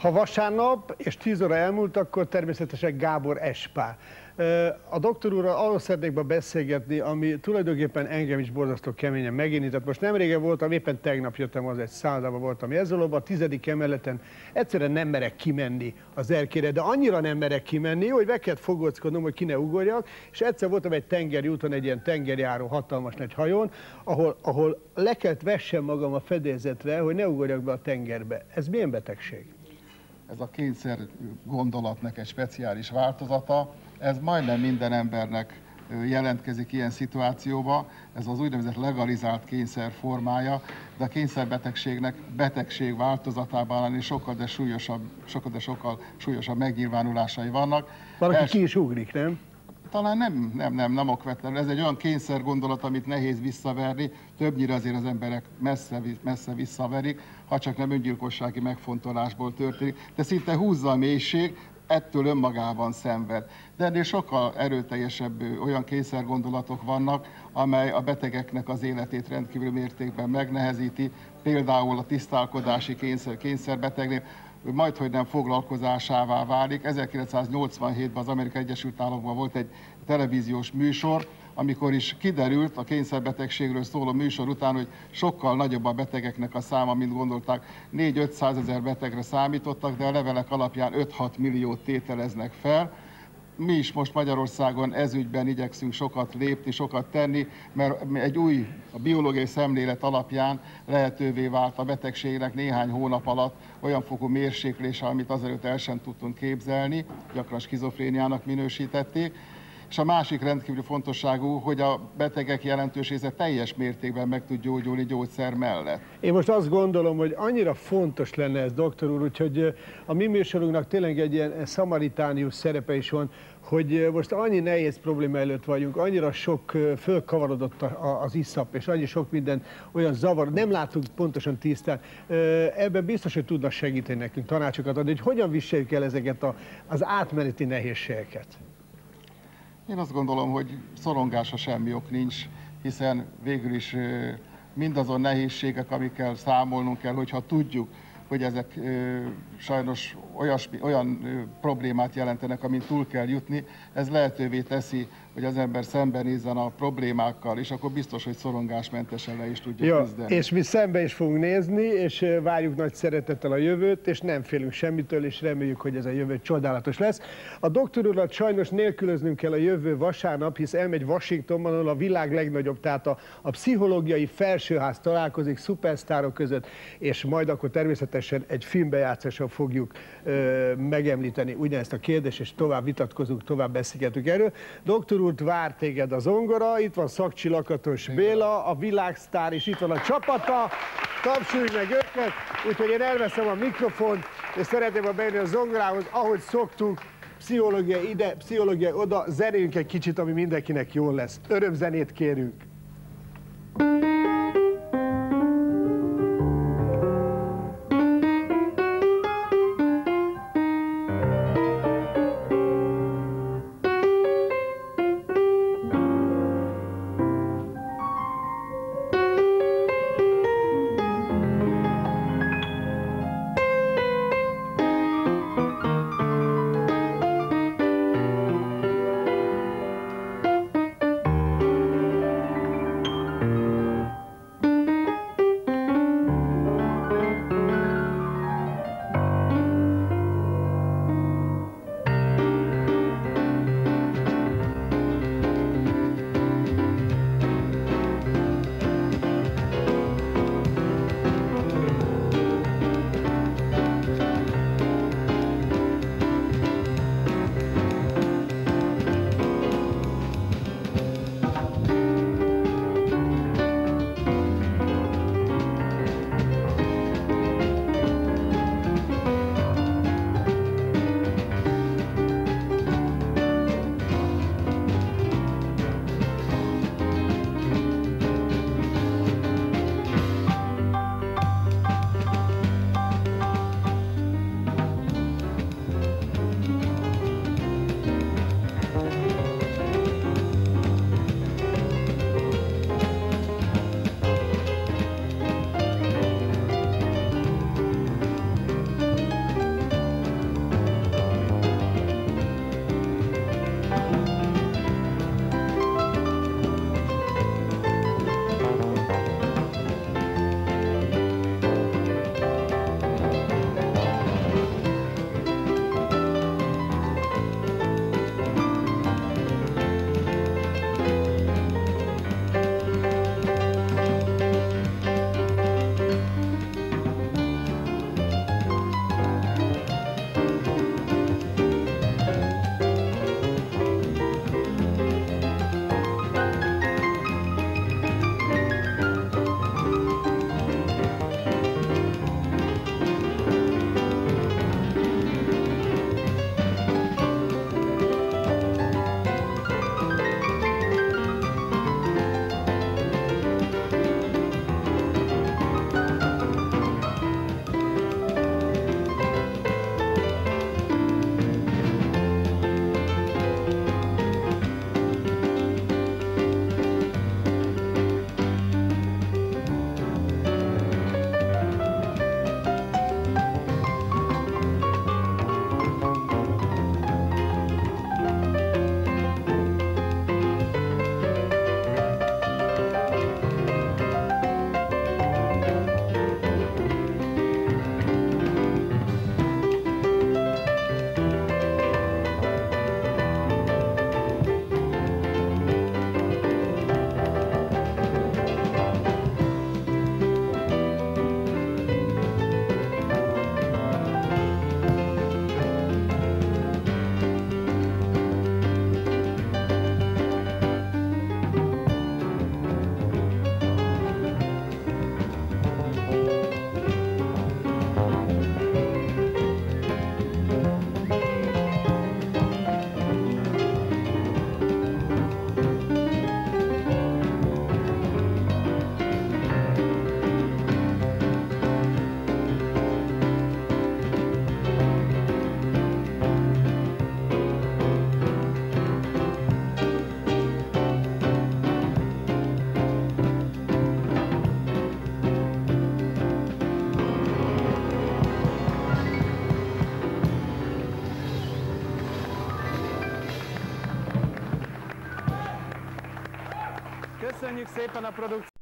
Ha vasárnap és 10 óra elmúlt, akkor természetesen Gábor Espál. A doktor úrral arról szeretnék beszélgetni, ami tulajdonképpen engem is borzasztó keményen megérintett. Most nem régen voltam, éppen tegnap jöttem, az egy szállodában voltam Jezolóban, a 10. emeleten. Egyszerűen nem merek kimenni az erkére, de annyira nem merek kimenni, hogy meg kellett fogóckodnom, hogy ki ne ugorjak, és egyszer voltam egy tengeri úton, egy ilyen tengerjáró hatalmas nagy hajón, ahol le kellett vessem magam a fedélzetre, hogy ne ugorjak be a tengerbe. Ez milyen betegség? Ez a kényszer gondolatnak egy speciális változata, ez majdnem minden embernek jelentkezik ilyen szituációba, ez az úgynevezett legalizált kényszer formája, de a kényszerbetegségnek betegség változatában lenni sokkal sokkal súlyosabb megnyilvánulásai vannak. Valaki ki is ugrik, nem? Talán nem okvetlenül. Ez egy olyan kényszer gondolat, amit nehéz visszaverni, többnyire azért az emberek messze visszaverik, ha csak nem öngyilkossági megfontolásból történik, de szinte húzza a mélység, ettől önmagában szenved. De ennél sokkal erőteljesebb olyan kényszergondolatok vannak, amely a betegeknek az életét rendkívül mértékben megnehezíti, például a tisztálkodási kényszerbetegnél, majdhogy nem foglalkozásává válik. 1987-ben az Amerikai Egyesült Államokban volt egy televíziós műsor, amikor is kiderült a kényszerbetegségről szóló műsor után, hogy sokkal nagyobb a betegeknek a száma, mint gondolták. 4-500 ezer betegre számítottak, de a levelek alapján 5-6 milliót tételeznek fel. Mi is most Magyarországon ezügyben igyekszünk sokat lépni, sokat tenni, mert a biológiai szemlélet alapján lehetővé vált a betegségnek néhány hónap alatt olyan fokú mérséklése, amit azelőtt el sem tudtunk képzelni, gyakran skizofréniának minősítették. És a másik rendkívül fontosságú, hogy a betegek jelentős része teljes mértékben meg tud gyógyulni gyógyszer mellett. Én most azt gondolom, hogy annyira fontos lenne ez, doktor úr, úgyhogy a mi műsorunknak tényleg egy ilyen szamaritánius szerepe is van, hogy most annyi nehéz probléma előtt vagyunk, annyira sok fölkavarodott az iszap, és annyi sok minden olyan zavar, nem látunk pontosan tisztán. Ebben biztos, hogy tudnak segíteni nekünk, tanácsokat adni, hogy hogyan viseljük el ezeket az átmeneti nehézségeket. Én azt gondolom, hogy szorongásra semmi ok nincs, hiszen végül is mindazon nehézségek, amikkel számolnunk kell, hogyha tudjuk, hogy ezek sajnos olyan problémát jelentenek, amin túl kell jutni, ez lehetővé teszi, hogy az ember szembenézzen a problémákkal, és akkor biztos, hogy szorongásmentesen le is tudja küzdeni. És mi szembe is fogunk nézni, és várjuk nagy szeretettel a jövőt, és nem félünk semmitől, és reméljük, hogy ez a jövő csodálatos lesz. A doktor urat sajnos nélkülöznünk kell a jövő vasárnap, hisz elmegy Washingtonban, ahol a világ legnagyobb, tehát a pszichológiai felsőház találkozik szupersztárok között, és majd akkor természetesen egy filmbejátszással fogjuk megemlíteni ugyanezt a kérdést, és tovább vitatkozunk, tovább beszélgetünk erről. Doktor úr, vár téged a zongora, itt van Szakcsi Lakatos Béla, a világsztár, és itt van a csapata, tapsoljuk meg őket, úgyhogy én elveszem a mikrofont, és szeretném bejönni a zongorához, ahogy szoktuk, pszichológia ide, pszichológia oda, zenéljünk egy kicsit, ami mindenkinek jól lesz. Örömzenét kérünk! Köszönjük szépen a produkciót!